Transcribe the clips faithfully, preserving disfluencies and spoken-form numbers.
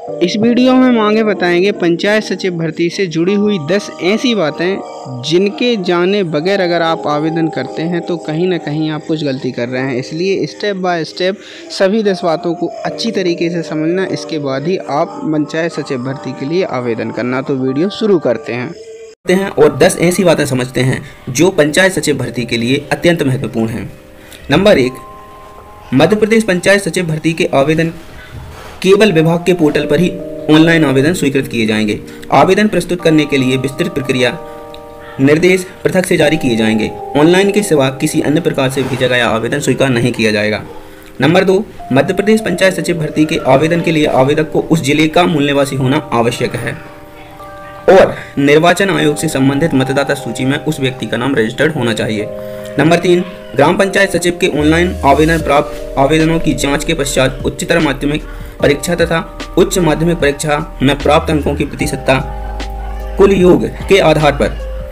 इस वीडियो में हम आगे बताएंगे पंचायत सचिव भर्ती से जुड़ी हुई दस ऐसी बातें जिनके जाने बगैर अगर आप आवेदन करते हैं तो कहीं ना कहीं आप कुछ गलती कर रहे हैं। इसलिए स्टेप बाय स्टेप सभी दस बातों को अच्छी तरीके से समझना, इसके बाद ही आप पंचायत सचिव भर्ती के लिए आवेदन करना। तो वीडियो शुरू करते हैं हैं और दस ऐसी बातें समझते हैं जो पंचायत सचिव भर्ती के लिए अत्यंत महत्वपूर्ण हैं। नंबर एक, मध्य प्रदेश पंचायत सचिव भर्ती के आवेदन केवल विभाग के पोर्टल पर ही ऑनलाइन आवेदन स्वीकृत किए जाएंगे। आवेदन प्रस्तुत करने के लिए विस्तृत प्रक्रिया निर्देश पृथक से जारी किए जाएंगे। ऑनलाइन के सिवा किसी अन्य प्रकार से भेजा गया आवेदन स्वीकार नहीं किया जाएगा। नंबर दो, मध्य प्रदेश पंचायत सचिव भर्ती के आवेदन के लिए आवेदक को उस जिले का मूल निवासी होना आवश्यक है और निर्वाचन आयोग से संबंधित मतदाता सूची में उस व्यक्ति का नाम रजिस्टर्ड होना चाहिए। नंबर तीन, ग्राम पंचायत सचिव के ऑनलाइन आवेदन प्राप्त आवेदनों की जांच के पश्चात उच्चतर माध्यमिक परीक्षा तथा उच्च माध्यमिक परीक्षा में प्राप्त अंकों की प्रतिशतता कुल योग के आधार पर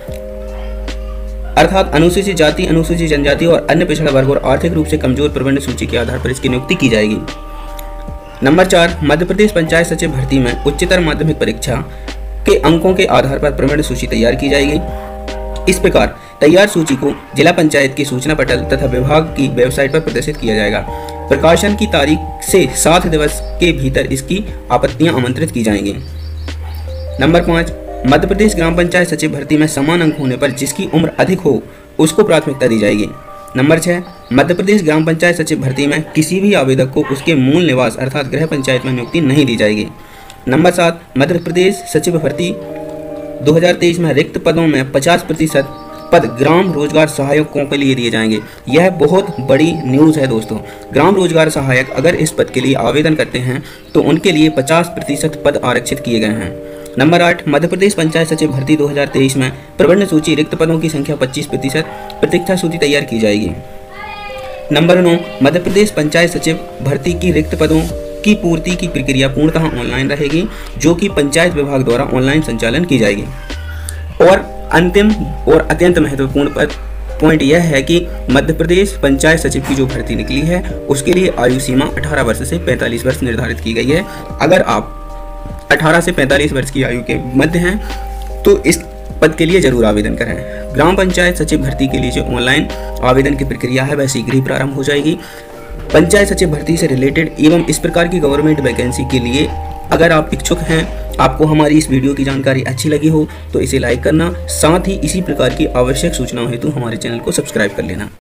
अर्थात अनुसूचित जाति, अनुसूचित जनजाति और अन्य पिछड़ा वर्ग और आर्थिक रूप से कमजोर प्रवर्ग सूची के आधार पर इसकी नियुक्ति की जाएगी। नंबर चार, मध्य प्रदेश पंचायत सचिव भर्ती में उच्चतर माध्यमिक परीक्षा के अंकों के आधार पर प्रवर्ग सूची तैयार की जाएगी। इस प्रकार तैयार सूची को जिला पंचायत के सूचना पटल तथा विभाग की वेबसाइट पर प्रदर्शित किया जाएगा। प्रकाशन की तारीख से सात दिवस के भीतर इसकी आपत्तियां आमंत्रित की जाएंगी। नंबर पाँच, मध्य प्रदेश ग्राम पंचायत सचिव भर्ती में समान अंक होने पर जिसकी उम्र अधिक हो उसको प्राथमिकता दी जाएगी। नंबर छः, मध्य प्रदेश ग्राम पंचायत सचिव भर्ती में किसी भी आवेदक को उसके मूल निवास अर्थात गृह पंचायत में नियुक्ति नहीं दी जाएगी। नंबर सात, मध्य प्रदेश सचिव भर्ती दो हज़ार तेईस में रिक्त पदों में पचास प्रतिशत पद ग्राम रोजगार सहायकों के लिए दिए जाएंगे। यह बहुत बड़ी न्यूज़ है दोस्तों। ग्राम रोजगार सहायक अगर इस पद के लिए आवेदन करते हैं तो उनके लिए पचास प्रतिशत पद आरक्षित किए गए हैं। नंबर आठ, मध्य प्रदेश पंचायत सचिव भर्ती दो हज़ार तेईस में प्रवर्ग सूची रिक्त पदों की संख्या पच्चीस प्रतिशत प्रतीक्षा सूची तैयार की जाएगी। नंबर नौ, मध्य प्रदेश पंचायत सचिव भर्ती की रिक्त पदों की पूर्ति की प्रक्रिया पूर्णतः ऑनलाइन रहेगी, जो कि पंचायत विभाग द्वारा ऑनलाइन संचालन की जाएगी। और अंतिम और अत्यंत महत्वपूर्ण पॉइंट यह है कि मध्य प्रदेश पंचायत सचिव की जो भर्ती निकली है उसके लिए आयु सीमा अठारह वर्ष से पैंतालीस वर्ष निर्धारित की गई है। अगर आप अठारह से पैंतालीस वर्ष की आयु के मध्य हैं तो इस पद के लिए जरूर आवेदन करें। ग्राम पंचायत सचिव भर्ती के लिए जो ऑनलाइन आवेदन की प्रक्रिया है वह शीघ्र ही प्रारंभ हो जाएगी। पंचायत सचिव भर्ती से रिलेटेड एवं इस प्रकार की गवर्नमेंट वैकेंसी के लिए अगर आप इच्छुक हैं, आपको हमारी इस वीडियो की जानकारी अच्छी लगी हो तो इसे लाइक करना, साथ ही इसी प्रकार की आवश्यक सूचनाओं हेतु हमारे चैनल को सब्सक्राइब कर लेना।